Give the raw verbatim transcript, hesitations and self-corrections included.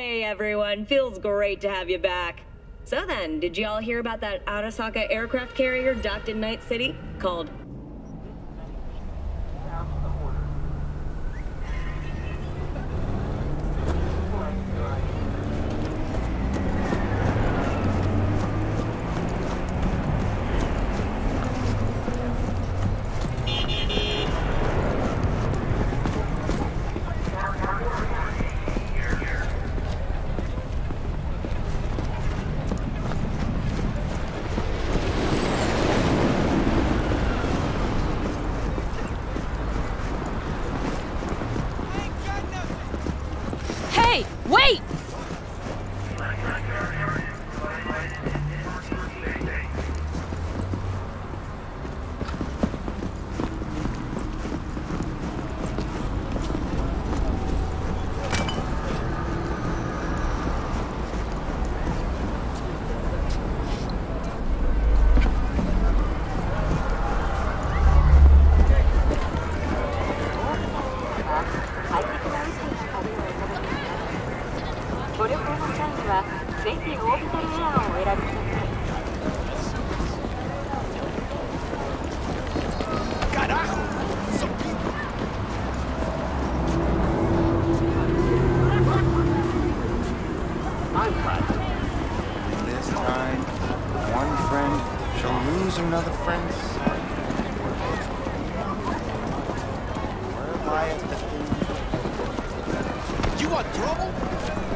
Hey everyone, feels great to have you back. So then, did y'all hear about that Arasaka aircraft carrier docked in Night City called... Hey, wait! This time, one friend shall lose another friend's sight. Where lieth the thing? You want trouble?